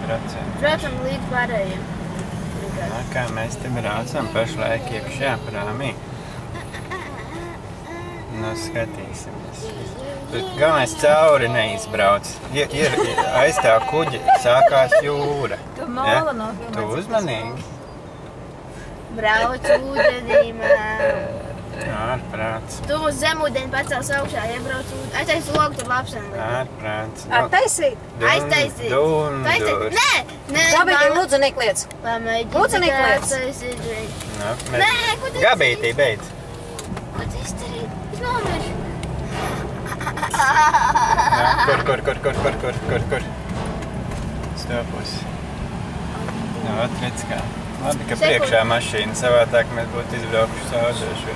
braucienu. Braucam līdz pārējiem. Kā mēs te braucam pašlaik iekšā prāmī. Nu, skatīsimies. Tur galvenais cauri neizbrauc. Aiz tā kuģa sākās jūra. Tu māla nav Tu uzmanīgi. Brauc ūdenīmā. Ārprāts. Tu uz zemūdeni pacels augšā, iebrauc ūdeni. Aiztais logu, tur lapsam liek. Ārprāts. Attaisīt? Aiztaisīt. Dundur. Nē, Gabītī, lūdzu, nekliec. Lūdzu, nekliec. Nē, ko tu Gabītī, beidz. Ko tu izdarīt? Es nomiršu. Kur? Stopus. Nu, atredz kā. Labi, ka priekšā mašīna, savādāk mēs būtu izbraukuši saudošu.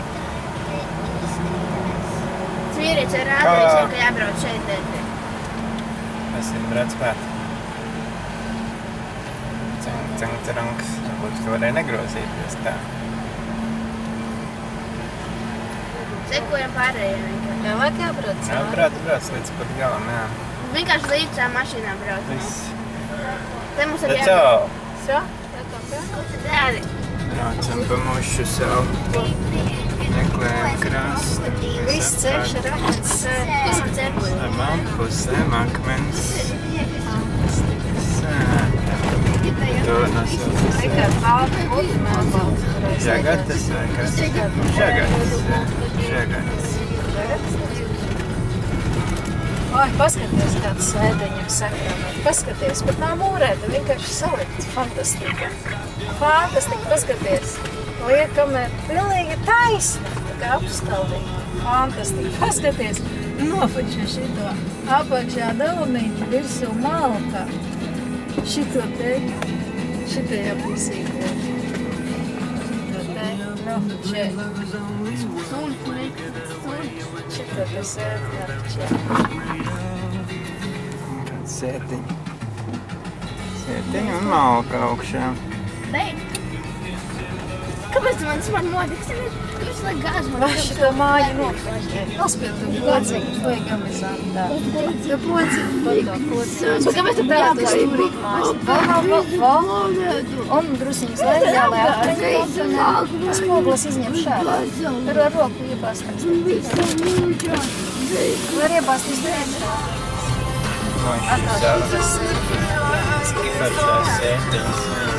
Tas vīrietis ir rādījis, ka jābrauc šeit dēļ. Tas ir brēc pēt. Cang, varbūt tu varēja negrozīties tā. Sekojam pārējiem vienkārši. Jā, vajag jābrauc. Jā, brauc līdz pat galam, jā. Vienkārši līdz tā mašīnām brauc. Viss. Te mums ir Let's jābrauc. go! Šo? Tādi. Braucam pa mušu savu. Meklējam krastu. Viss ceļš ir akmens. Visam cepojam. Abām pusēm akmens. Tur nosaucas. Tikai balta puti melbalta. Žagatas vai kas? Žagatas. Oi, paskaties, kāds sēdeņiem sakrāmēt. Paskaties, pat tā mūrēta vienkārši salikt. Fantastika. Paskaties. Liekam ir pilnīgi taisna. Tā kā apstaldīgi. Fantastika. Paskaties. Nofaču šito. Apakšā dalamīti, virsū malka. Šito te. Šitajā pusītē. Šito te. Nofačē. Šito te sēdņarčē. Kāds sētiņi. Sētiņi un malka augšā. Beidz. Kāpēc tu man smagi modiks? Tu visu laiku gāzi man. Vai šito māju nofražē? Nospildu podziņu, vai gamizantā. Tu podziņu, vai to podziņu. Kāpēc tu brauc uz stūrīt mājas? Val. Un drusiņas lejā, lai atraktu. Tas poglas izņem šādā. Tur ar roku iebāstās. Var iebāst izdarīt. Atkal šitas Pašās sētiņas.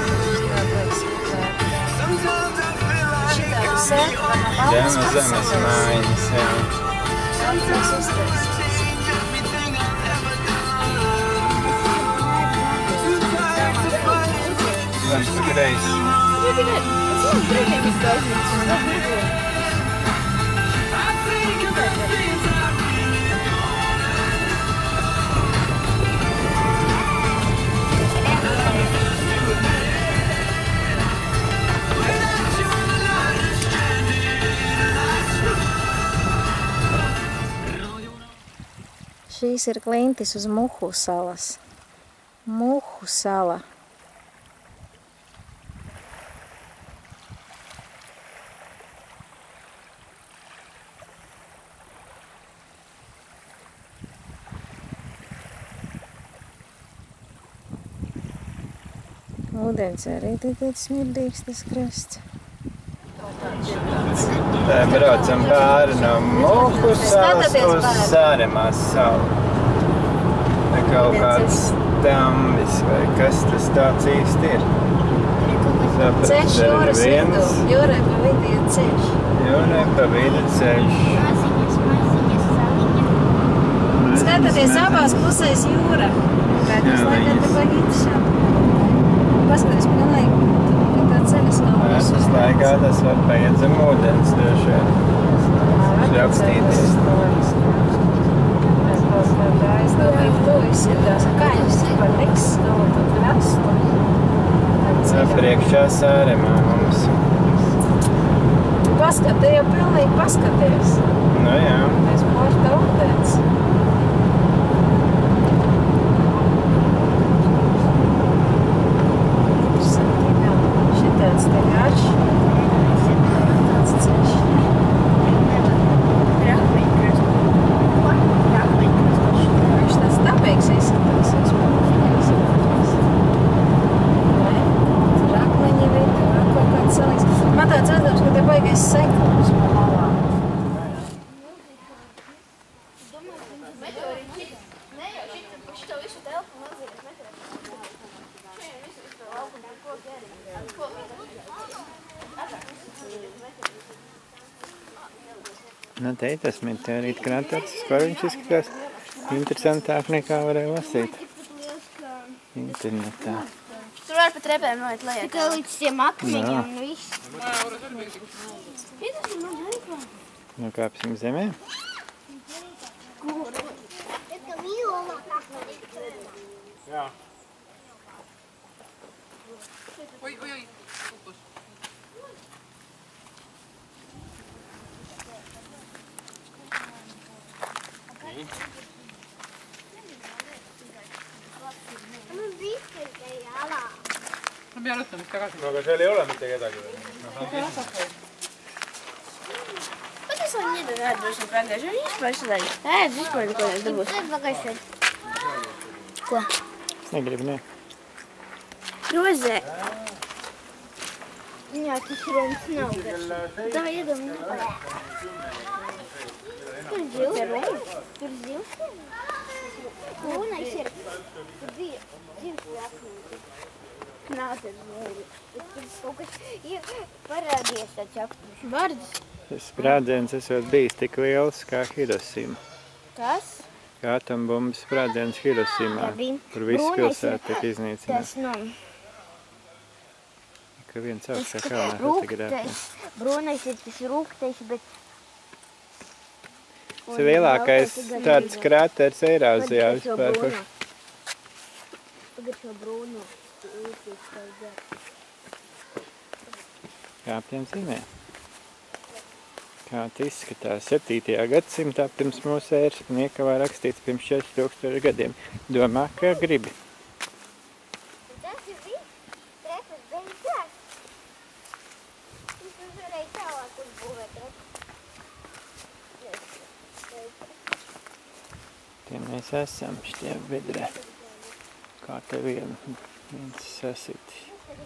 Zemes mājiņas, jā. Vairs tu greisi. Šīs ir klintis uz Muhu salas. Muhu sala. Ūdens arī tik smirdīgs tas krasts. Tā braucam pāri no Muhu salas uz Sāremās salu. Tā kaut kāds Tambis vai kas tas tāds īsti ir. Ceļš jūras vidū. Jūrai pa vidu ir ceļš. Jūrai pa vidu ceļš. Skatāties abās pusēs jūra. Pēdējos laikā te vajag interesanti. Paskaties, pilnīgi tā ceļas nav. Es laikā tas var paiet zem ūdens droši vien. Rakstīties. Es domāju, ka tu visi ir tās kaļas par niks nav pat krastu. Priekšā Sāremā mums. Paskaties, jau pilnīgi paskaties. Nu jā. Mēs porta ūdens. Šitāds te garš. Tāds ceļš. Viņš tāds dabīgs izskatās. Nu, te tas meteorīta kraters, kur viņš izskatās interesantāk nekā varēja lasīt internetā. Tur var pat repēm noiet lejā. Tikai līdz tiem akmeņiem un viss. Nokāpsim zemē. Jā. Oi, oi, oi. No pean võtma, mis tagasi. No aga seal ei ole mitte kedagi veel. Kas on nii, et äädus on pagaiž? On vispār sadagi. Äädus vispār neko nebūs. Tev pagaiž vēl. Ko? Es negribu, ne. Rozē. Jā, tas roms nav garš. Tā iedam. Tur zivs. Tur zivs. Lūnais ir. Tur bija zivs jākļūt. Nav tas zivs. Tur kaut kas parādījies tāds apturs. Vārds. Tas sprādziens esot bijis tik liels kā Hirošima. Kas? Kā atombumbas sprādziens Hirošimā, kur visu pilsētu tiek iznīcināts. Tas nav. Ka viens augstā kalnā fotografē. Brūnais ir tas rūktais, bet... Tas ir lielākais tāds krāters Eirāzijā vispār. Pagaršo brūno. Kāpjam zīmē. Kā tas izskatās 7. gadsimtā pirms mūsu ēras un iekavā rakstīts pirms 4000 gadiem. Domā, ka gribi. Tas ir viss. Trepas beidzās. Viņš uzvarēja tālāk uzbūvēt trepas. Tie mēs esam šitie vedrē. Kā te viens sasiti.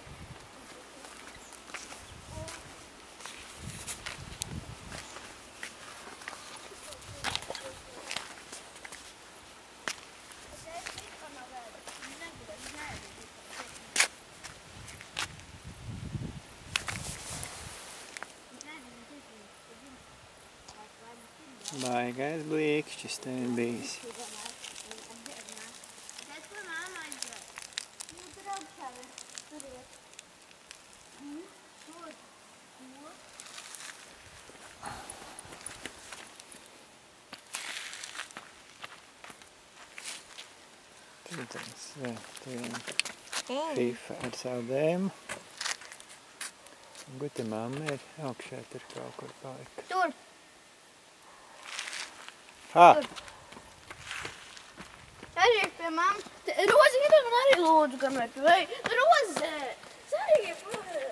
Baigais blīkšķis te ir bijis. FIFA ar savu dēmu. Guta mamma ir augšā, tur kaut kur palika. Tur. Ā! Aiziet pie mammas. Rozi, gribi man arī lūdzu, kamēr tu vai. Roze! Sarīgi,